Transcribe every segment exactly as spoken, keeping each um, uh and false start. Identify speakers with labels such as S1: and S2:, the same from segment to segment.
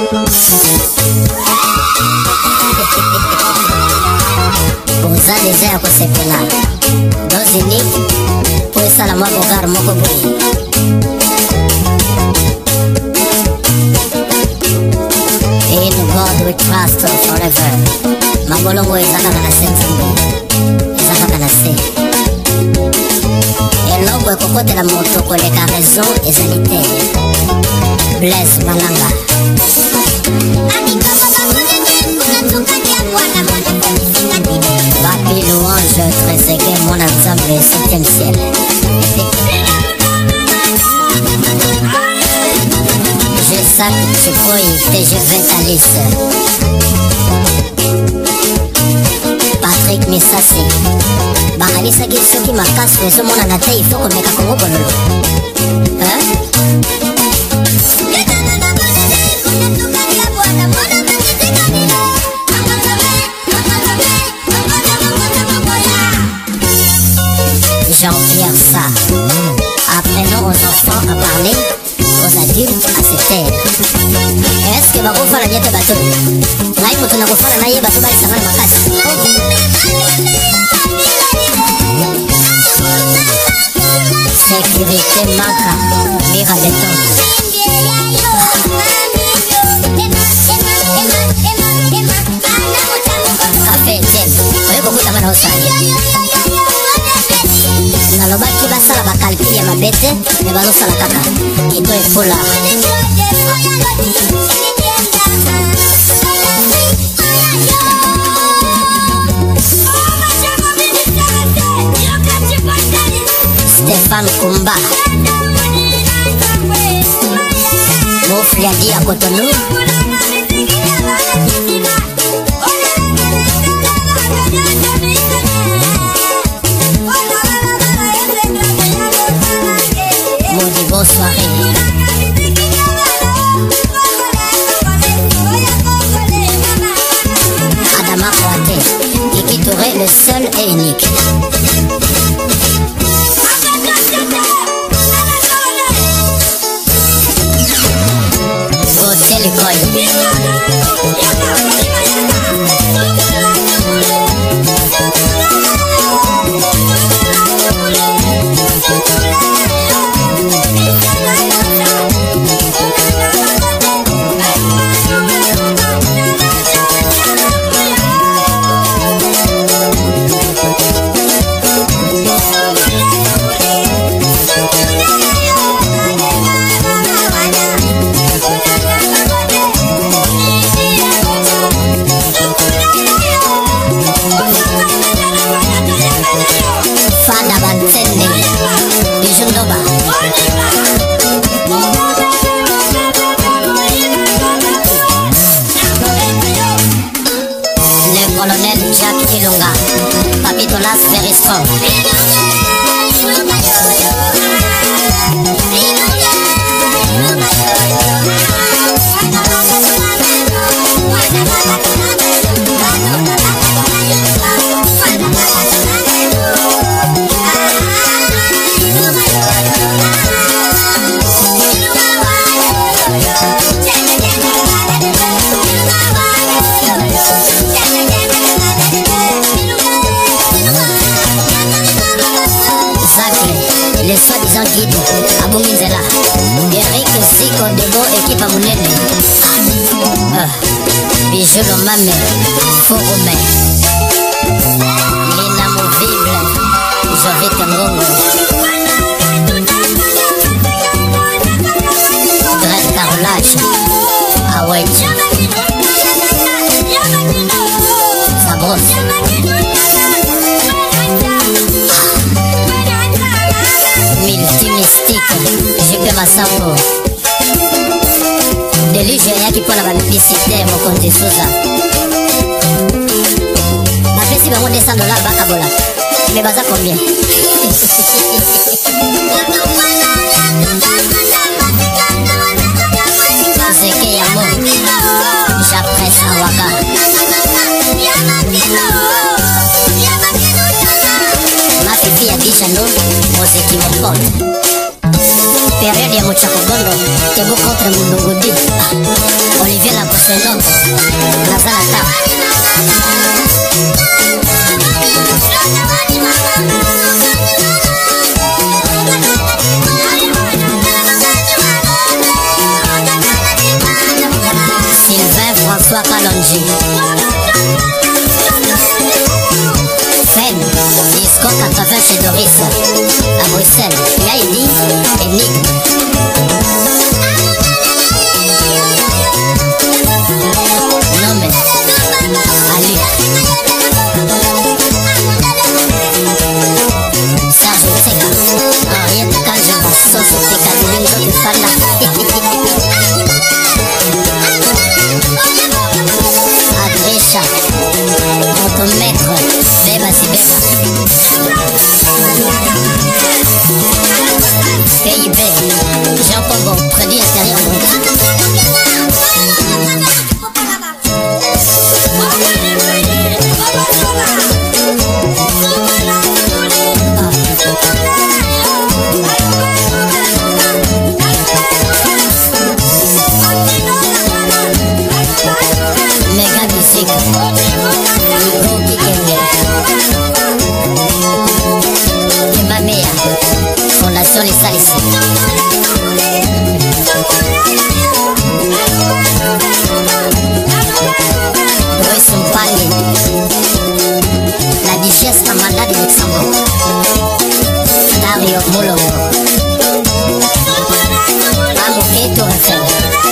S1: Uza desea kusepela dozi ni kuesala mwako gar moko bui. In God we trust forever. Magolongo ezaka kana sentimbo ezaka kana se elongo ekokotela moto koleka raison ezali te. Bless Malanga. Papi louange Trezeguet, mon ensemble septième ciel. Je sac Tchoukoy, T G V Thalys. Patrick Misasi. Bakalisa soki makasi ezomona na te ifo komeka kongo bololo. Hein? Jean-Pierre Sarr. Apprenons aux enfants à parler, aux adultes à se taire. Est-ce que bakofala nyete bato? Ngai mutu nakofala na ye bato balisangana makasi. Sécurité Maka, Mira Beton. Café James, oye kokuta mana osali. Nalobaki basala bakalkili ya mabete me bazosala kaka kito efola. Stéphane Kumba Mofliadi ya Cotonou. Bonne soirée. Adama Kouate, Kiki Touré, le seul et unique. Gauthier l'école. Very strong. Les soi-disant guides, Abouminzela, Eric Zico, Debo, équipe à Mounene. Ah, Bijou Lomame, Foromé, l'inamovible, Jovite Ngongo, Greg Carolage, Awedji, Sabros. J'ai fait ma sambo Deluge yaki pour la publicité mon compte Souza. Ma pesi bango deux cents dollars bakabola. Mais baza combien? Zeke Yamo J'appresse Awaka. Ma fifi ya Bijano Mozeki Mokone. Période ya Mochakogondo, Tebo contre Mundongodi. Olivier François Kalonji. Fem, Disco quatre-vingts chez Doris. À Bruxelles, Yaeli et Nick. Non mais, Ali. Serge Teka. Henriette Kanjaba, Soso Teka, Dilingo Tufala. Adresha, notre maître, Beba Sibeba. P I B, Jean Pombo, produit intérieur brut. Mega musique. Hugo Kikenge. Emamea. Fondation Les Salissés. Bruce Mpali. La duchesse Amanda de Luxembourg. Dario Molongo. Amoké Torrefel.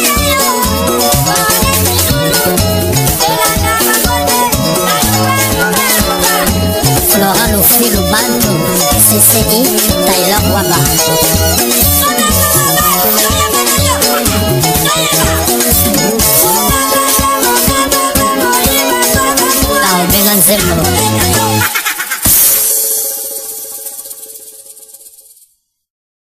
S1: Flora Lofi Lubanto, C C I, Tyler Waba. Tao Benganzelo.